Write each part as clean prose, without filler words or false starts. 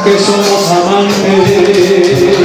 que somos amantes.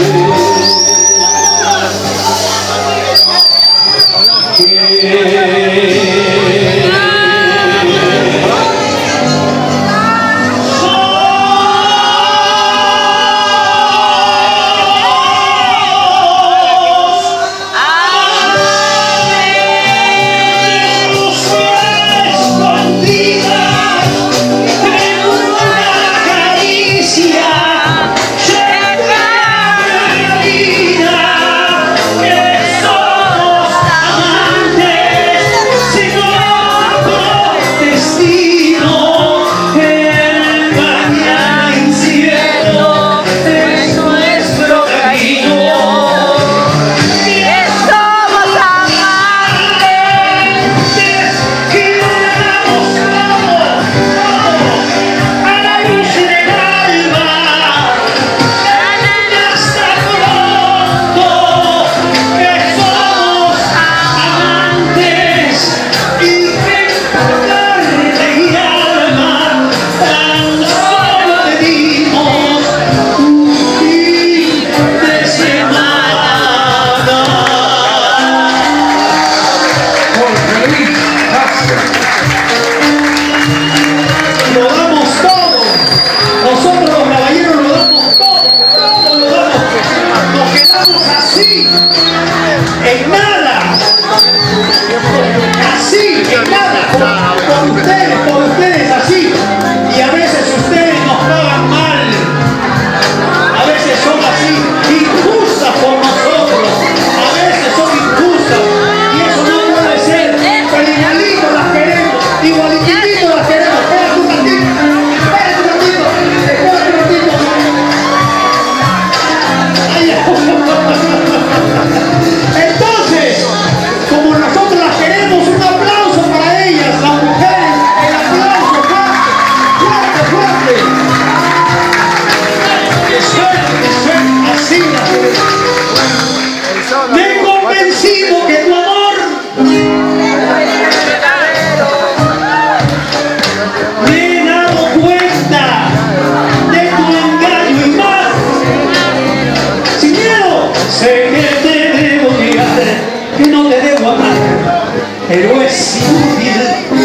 Pero es inútil.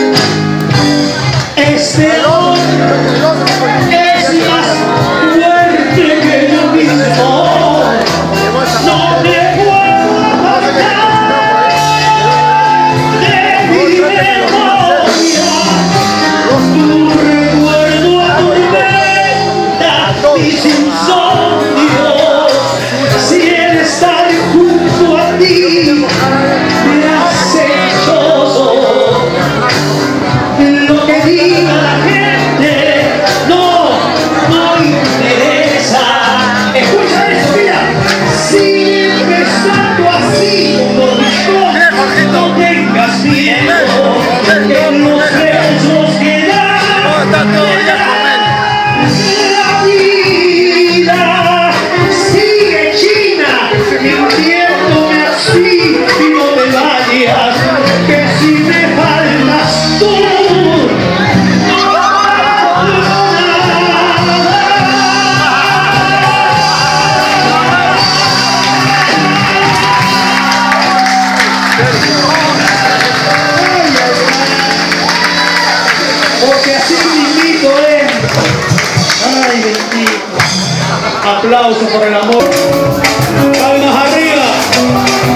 Este amor es más fuerte que yo mismo. No te puedo apartar de mi memoria. Tu recuerdo atormenta mis insomnios. Si el estar junto a ti me hace lo que diga la gente no interesa. Escucha eso, mira. Sigue estando así por mis cosas. No tengas miedo que los besos que dan la vida sigue China mintiéndome así y no te vayas, que si me faltas tú. Porque así mismito es. Ay, bendito. Aplauso por el amor. Palmas arriba.